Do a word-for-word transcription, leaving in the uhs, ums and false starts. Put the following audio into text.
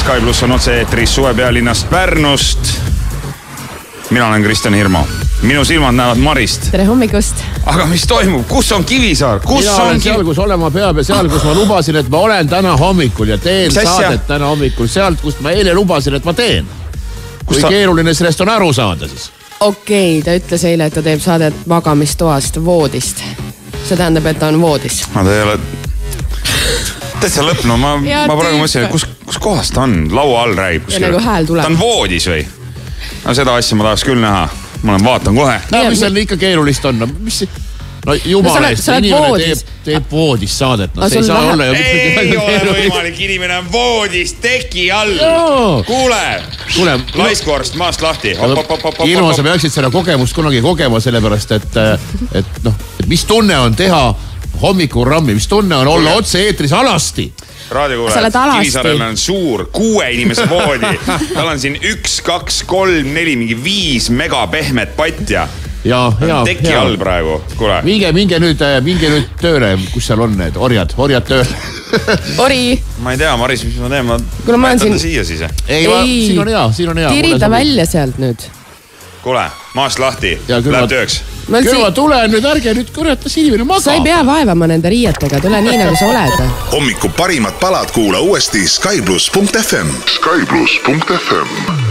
Sky pluss on otse eetris suve pealinnast Pärnust. Mina olen Kristjan Hirmu. Minu silmad näevad Marist. Tere hommikust. Aga mis toimub? Kus on Kivisaar? Kus Mina on olen seal, kus olema peab ja seal, kus ma lubasin, et ma olen täna hommikul ja teen saadet täna hommikul sealt, kust ma eile lubasin, et ma teen. Kui ta... keeruline sellest on aru saada siis. Okei, ta ütles eile, et ta teeb saadet magamistoast, voodist. See tähendab, et ta on voodis. Ma ta ei ole... Täitsa lõpp, no ma, ma praegu mõtlesin, kus, kus kohas ta on? Laua all räägib. Ja nagu hääl tuleb. Ta on voodis või? No seda asja ma tahaks küll näha. Ma olen vaatan kohe. No mis seal ikka keerulist on? No, mis... no jumala eest, no, inimene teeb, teeb voodis saadet. No, see ei saa olla. Ei ole võimalik, inimene on voodis teki all. No. Kuule, Kuule laiskorst maast lahti. Irmo, sa peaksid seda kogemust kunagi kogema, sellepärast, et, et, noh, et mis tunne on teha hommikurammi, mis tunne on olla otse eetris alasti. Raadiokuulajad, Kivisaarel on suur kuue inimese voodi. Tal on siin üks, kaks, kolm, neli, mingi viis mega pehmet patja. Ja, ja, teki ja. all praegu, kuule. Minge, minge nüüd, minge nüüd tööle, kus seal on need orjad, orjad tööle. Ori. Ma ei tea, Maris, mis ma teen, ma Kuule, ma jätan siin... siia siis. Ei, ei. Ma, siin on hea, siin on hea. Tirida välja sealt nüüd. Kuule, maast lahti, ja, läheb ma... tööks. Küll ma tulen nüüd, ärge nüüd korjatas inimene maga. Sa ei pea vaevama nende riietega, tule nii nagu sa oled. Hommiku parimad palad kuula uuesti sky pluss punkt f m. sky pluss punkt f m